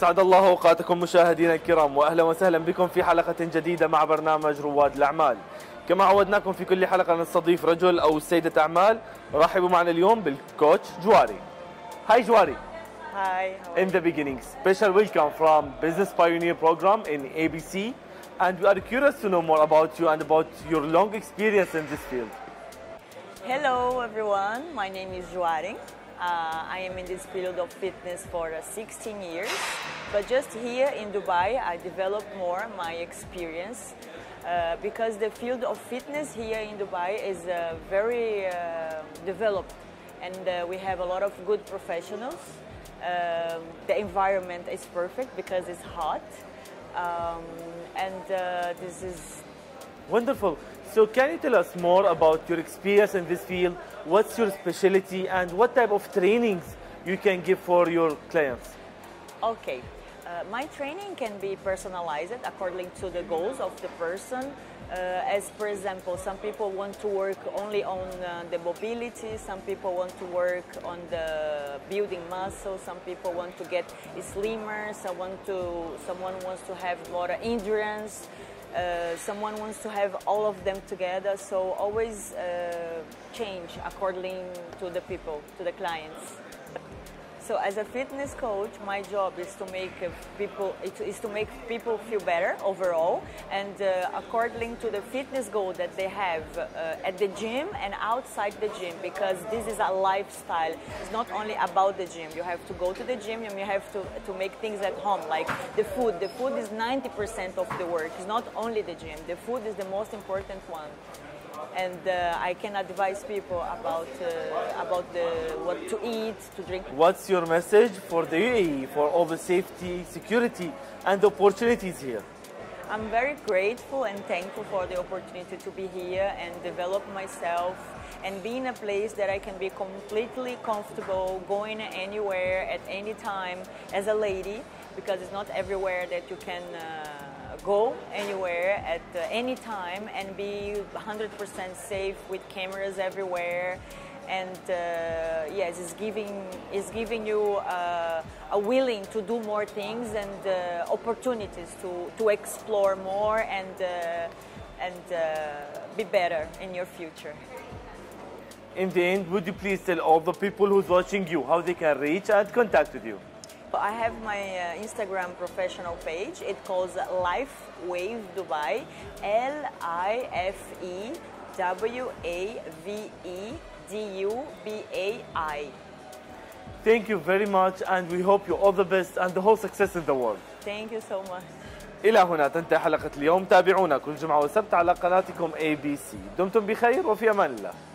أسعد الله أوقاتكم مشاهدينا الكرام، وأهلا وسهلا بكم في حلقة جديدة مع برنامج رواد الأعمال. كما عودناكم في كل حلقة نستضيف رجل أو سيدة أعمال. رحبوا معنا اليوم بالكوتش جواري. Hi Jwari. Hi. In the beginning, special welcome from Business Pioneer Program in ABC, and we are curious to know more about you and about your long experience in this field. Hello everyone, my name is Jwari. I am in this field of fitness for 16 years, but just here in Dubai I developed more my experience because the field of fitness here in Dubai is very developed, and we have a lot of good professionals. The environment is perfect because it's hot, and this is Wonderful. So can you tell us more about your experience in this field? What's your specialty and what type of trainings you can give for your clients? okay. My training can be personalized according to the goals of the person. As per example, some people want to work only on the mobility, some people want to work on the building muscle, some people want to get slimmer, someone wants to have more endurance, someone wants to have all of them together. So always change according to the people, to the clients. So as a fitness coach, my job is to make people feel better overall, and according to the fitness goal that they have at the gym and outside the gym, because this is a lifestyle. It's not only about the gym. You have to go to the gym and you have to make things at home, like the food. The food is 90% of the work. It's not only the gym. The food is the most important one. And I can advise people about what to eat, to drink. What's your message for the UAE, for all the safety, security and opportunities here? I'm very grateful and thankful for the opportunity to be here and develop myself and be in a place that I can be completely comfortable going anywhere at any time as a lady, because it's not everywhere that you can go anywhere at any time and be 100% safe with cameras everywhere. And yes, it's giving you a willing to do more things and opportunities to explore more and be better in your future. In the end, would you please tell all the people who's watching you how they can reach and contact with you? I have my Instagram professional page. It calls Life Wave Dubai, LIFEWAVEDUBAI. Thank you very much, and we hope you all the best and the whole success in the world. Thank you so much. إلى هنا تنتهي حلقة اليوم. تابعونا كل جمعة وسبت على قناتكم ABC. دمتم بخير وفي أمان الله.